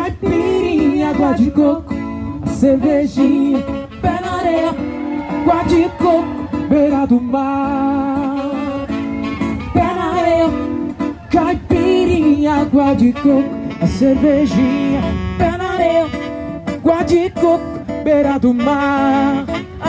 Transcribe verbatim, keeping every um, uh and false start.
caipirinha, água de coco, a cervejinha, pé na areia, água de coco, beira do mar. Pé na areia, caipirinha, água de coco, a cervejinha, pé na areia, água de coco, beira do mar.